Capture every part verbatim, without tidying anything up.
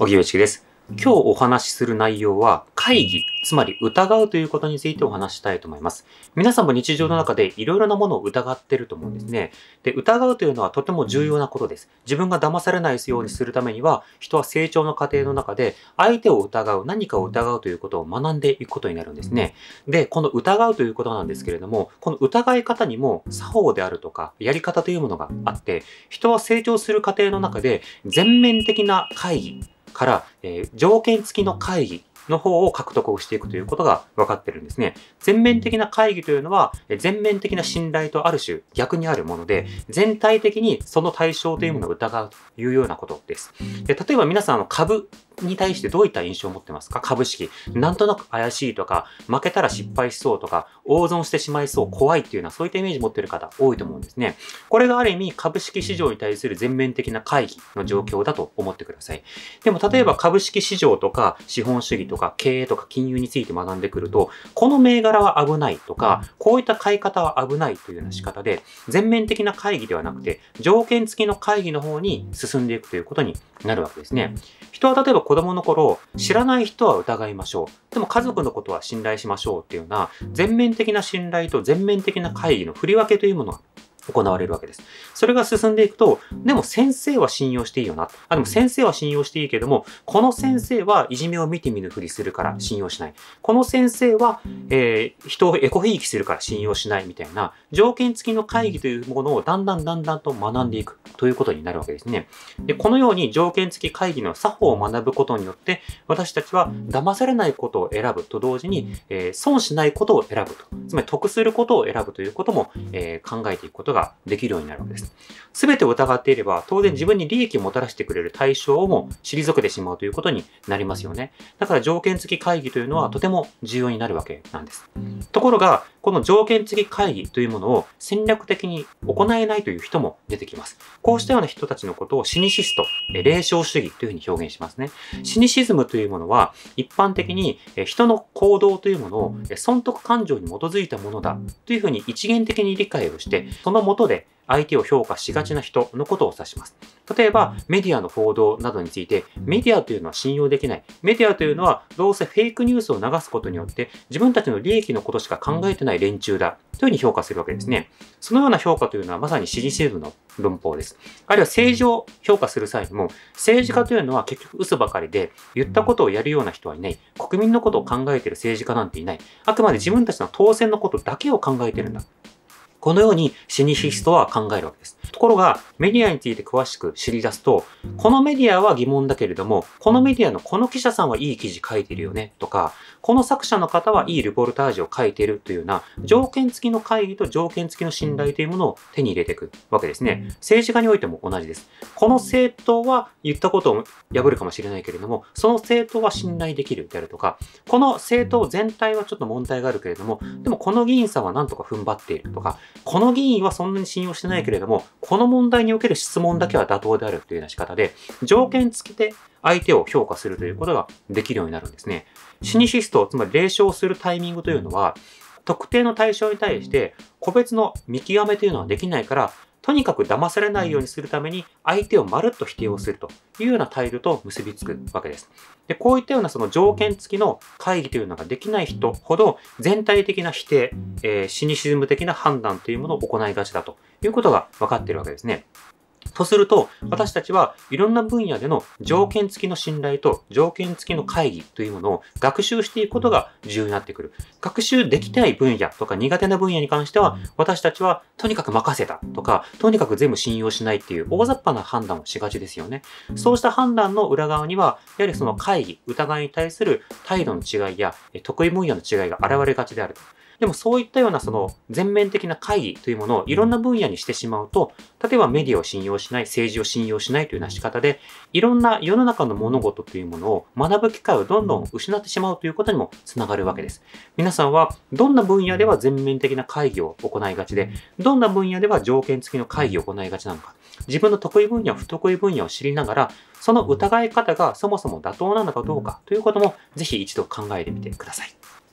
荻上チキです。今日お話しする内容は、懐疑、つまり疑うということについてお話したいと思います。皆さんも日常の中でいろいろなものを疑っていると思うんですね。で、疑うというのはとても重要なことです。自分が騙されないようにするためには、人は成長の過程の中で、相手を疑う、何かを疑うということを学んでいくことになるんですね。で、この疑うということなんですけれども、この疑い方にも作法であるとか、やり方というものがあって、人は成長する過程の中で、全面的な懐疑、から、えー、条件付きの会議の方を獲得をしていくということが分かっているんですね。全面的な会議というのは、全面的な信頼とある種逆にあるもので、全体的にその対象というものを疑うというようなことです。で、例えば皆さんの株に対してどういった印象を持ってますか？株式。なんとなく怪しいとか、負けたら失敗しそうとか、大損してしまいそう、怖いっていうような、そういったイメージを持っている方多いと思うんですね。これがある意味、株式市場に対する全面的な会議の状況だと思ってください。でも、例えば株式市場とか、資本主義とか、経営とか金融について学んでくると、この銘柄は危ないとか、こういった買い方は危ないというような仕方で、全面的な会議ではなくて、条件付きの会議の方に進んでいくということになるわけですね。人は例えば子供の頃、知らない人は疑いましょう。でも家族のことは信頼しましょうっていうような、全面的な信頼と全面的な会議の振り分けというものが行われるわけです。それが進んでいくと、でも先生は信用していいよな。あ、でも先生は信用していいけども、この先生はいじめを見て見ぬふりするから信用しない。この先生は、えー、人をエコひいきするから信用しないみたいな、条件付きの会議というものをだんだんだんだんと学んでいくということになるわけですね。で、このように条件付き会議の作法を学ぶことによって、私たちは騙されないことを選ぶと同時に、えー、損しないことを選ぶと。つまり得することを選ぶということも、えー、考えていくことができるようになるわけです。すべてを疑っていれば、当然自分に利益をもたらしてくれる対象をも退けてしまうということになりますよね。だから条件付き会議というのはとても重要になるわけなんです。ところが、この条件付き会議というものを戦略的に行えないという人も出てきます。こうしたような人たちのことをシニシスト、霊障主義というふうに表現しますね。シニシズムというものは一般的に人の行動というものを損得感情に基づいたものだというふうに一元的に理解をして、その下で相手を評価しがちな人のことを指します。例えば、メディアの報道などについて、メディアというのは信用できない。メディアというのは、どうせフェイクニュースを流すことによって、自分たちの利益のことしか考えてない連中だ。というふうに評価するわけですね。そのような評価というのは、まさにシニシズムの文法です。あるいは政治を評価する際にも、政治家というのは結局嘘ばかりで、言ったことをやるような人はいない。国民のことを考えている政治家なんていない。あくまで自分たちの当選のことだけを考えているんだ。このようにシニシストは考えるわけです。ところが、メディアについて詳しく知り出すと、このメディアは疑問だけれども、このメディアのこの記者さんはいい記事書いてるよね、とか、この作者の方はいいルポルタージュを書いているというような、条件付きの会議と条件付きの信頼というものを手に入れていくわけですね。政治家においても同じです。この政党は言ったことを破るかもしれないけれども、その政党は信頼できるであるとか、この政党全体はちょっと問題があるけれども、でもこの議員さんはなんとか踏ん張っているとか、この議員はそんなに信用してないけれども、この問題における質問だけは妥当であるというような仕方で、条件付きで相手を評価するということができるようになるんですね。シニシスト、つまり霊障するタイミングというのは、特定の対象に対して個別の見極めというのはできないから、とにかく騙されないようにするために相手をまるっと否定をするというような態度と結びつくわけです。で、こういったようなその条件付きの会議というのができない人ほど全体的な否定、えー、シニシズム的な判断というものを行いがちだということが分かっているわけですね。とすると、私たちはいろんな分野での条件付きの信頼と条件付きの会議というものを学習していくことが重要になってくる。学習できない分野とか苦手な分野に関しては、私たちはとにかく任せたとか、とにかく全部信用しないっていう大雑把な判断をしがちですよね。そうした判断の裏側には、やはりその会議、疑いに対する態度の違いや得意分野の違いが現れがちであると。でもそういったようなその全面的な会議というものをいろんな分野にしてしまうと、例えばメディアを信用しない、政治を信用しないというような仕方で、いろんな世の中の物事というものを学ぶ機会をどんどん失ってしまうということにもつながるわけです。皆さんはどんな分野では全面的な会議を行いがちで、どんな分野では条件付きの会議を行いがちなのか、自分の得意分野、不得意分野を知りながら、その疑い方がそもそも妥当なのかどうかということも、ぜひ一度考えてみてください。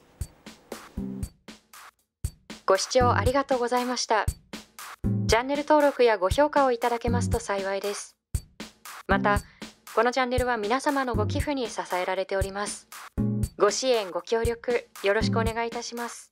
ご視聴ありがとうございました。チャンネル登録やご評価をいただけますと幸いです。また、 このチャンネルは皆様のご寄付に支えられております。ご支援ご協力よろしくお願いいたします。